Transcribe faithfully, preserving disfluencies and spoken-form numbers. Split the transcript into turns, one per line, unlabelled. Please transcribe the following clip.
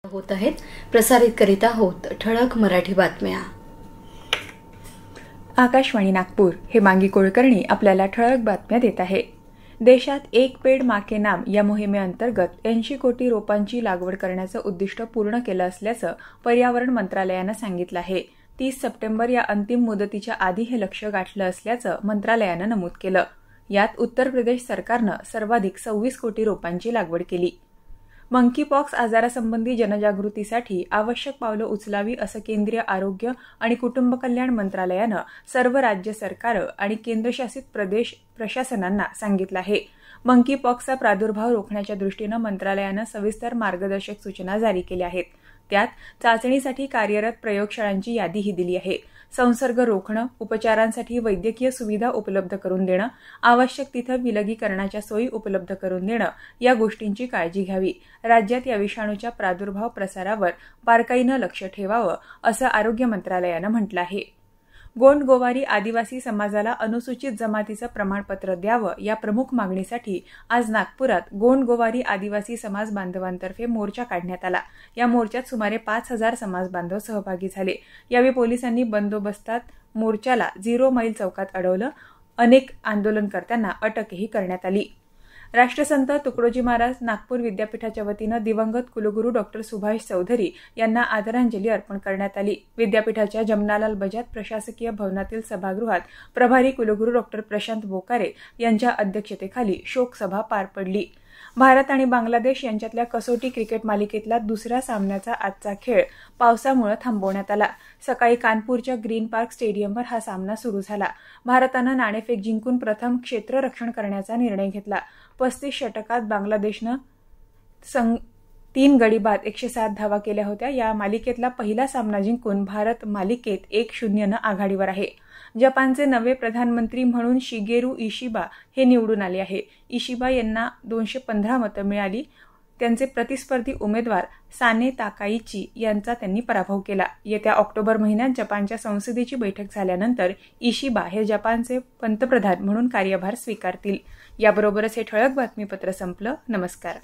होत आहेत प्रसारित करीत आहोत ठळक मराठी बातम्या।
आकाशवाणी नागपूर हे मांगी कुलकर्णी आपल्याला ठळक बातम्या देत आहे। देशात एक पेड मां के नाम या मोहिमेअंतर्गत ऐंशी कोटी रोपांची लागवड करण्याचं उद्दिष्ट पूर्ण केलं असल्याचं पर्यावरण मंत्रालयानं सांगितलं आहे। तीस सप्टेंबर या अंतिम मुदतीच्या आधी हे लक्ष्य गाठलं असल्याचं मंत्रालयानं नमूद केलं। यात उत्तर प्रदेश सरकारनं सर्वाधिक सव्वीस कोटी रोपांची लागवड केली। मंकीपॉक्स आजारासंबंधी जनजागृतीसाठी आवश्यक पावलं उचलावी असं केंद्रीय आरोग्य आणि कुटुंब कल्याण मंत्रालयानं सर्व राज्य सरकारं आणि केंद्रशासित प्रदेश प्रशासनांना सांगितलं आहे। मंकीपॉक्सचा प्रादुर्भाव रोखण्याच्या दृष्टीनं मंत्रालयानं सविस्तर मार्गदर्शक सूचना जारी केल्या आहेत। त्यात चाचणीसाठी कार्यरत प्रयोगशाळांची यादीही दिली आहे। संसर्ग रोखणं, उपचारांसाठी वैद्यकीय सुविधा उपलब्ध करून देणं, आवश्यक तिथं विलगीकरणाच्या सोयी उपलब्ध करून देणं या गोष्टींची काळजी घ्यावी। राज्यात या विषाणूच्या प्रादुर्भाव प्रसारावर बारकाईनं लक्ष ठेवावं असं आरोग्य मंत्रालयानं म्हटलं आहे। गोंड गोवारी आदिवासी समाजाला अनुसूचित जमातीचं प्रमाणपत्र द्यावं या प्रमुख मागणीसाठी आज नागपुरात गोंड गोवारी आदिवासी समाज बांधवांतर्फे मोर्चा काढण्यात आला। या मोर्चात सुमारे पाच हजार समाज बांधव सहभागी झाले। यावेळी पोलिसांनी बंदोबस्तात मोर्चाला झिरो मैल चौकात अडवलं। अनेक आंदोलनकर्त्यांना अटकही करण्यात आली। राष्ट्रसंत तुकडोजी महाराज नागपूर विद्यापीठाच्या वतीनं दिवंगत कुलगुरू डॉक्टर सुभाष चौधरी यांना आदरांजली अर्पण करण्यात आली। विद्यापीठाच्या जमनालाल बजाज प्रशासकीय भवनातील सभागृहात प्रभारी कुलगुरू डॉक्टर प्रशांत बोकारे यांच्या अध्यक्षतेखाली शोकसभा पार पडली। भारत आणि बांगलादेश यांच्यातल्या कसोटी क्रिकेट मालिकेतला दुसऱ्या सामन्याचा आजचा खेळ पावसामुळे थांबवण्यात आला। सकाळी कानपूरच्या ग्रीन पार्क स्टेडियमवर हा सामना सुरू झाला। भारतानं नाणेफेक जिंकून प्रथम क्षेत्ररक्षण करण्याचा निर्णय घेतला। पस्तीस षटकात बांगलादेशनं संघ तीन गडी बाद एकशे सात धावा केल्या होत्या। या मालिकेतला पहिला सामना जिंकून भारत मालिकेत एक शून्यनं आघाडीवर आहे। जपानचे नवे प्रधानमंत्री म्हणून शिगेरू इशिबा हे निवडून आले आहे। इशिबा यांना दोनशे पंधरा मतं मिळाली। त्यांचे प्रतिस्पर्धी उमेदवार साने ताकाइची यांचा त्यांनी पराभव केला। येत्या ऑक्टोबर महिन्यात जपानच्या संसदेची बैठक झाल्यानंतर इशिबा हे जपानचे पंतप्रधान म्हणून कार्यभार स्वीकारतील। याबरोबरच हे ठळक बातमीपत्र संपलं। नमस्कार।